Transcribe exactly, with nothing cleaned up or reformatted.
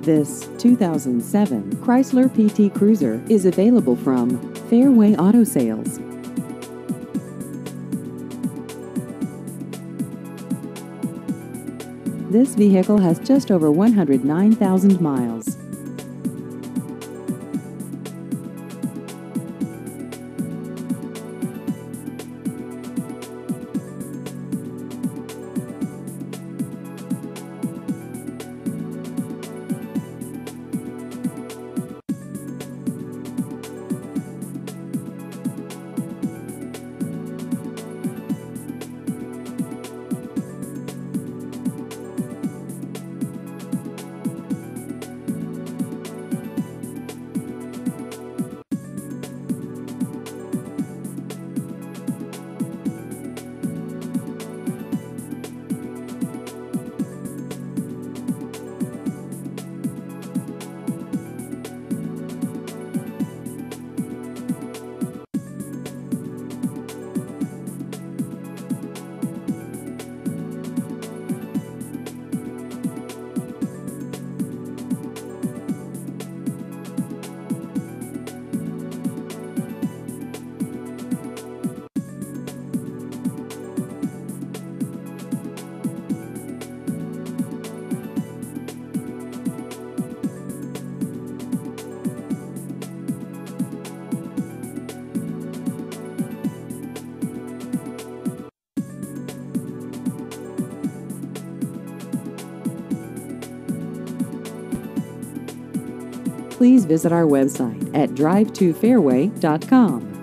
This two thousand seven Chrysler P T Cruiser is available from Fairway Auto Sales. This vehicle has just over one hundred nine thousand miles. Please visit our website at drive to fairway dot com.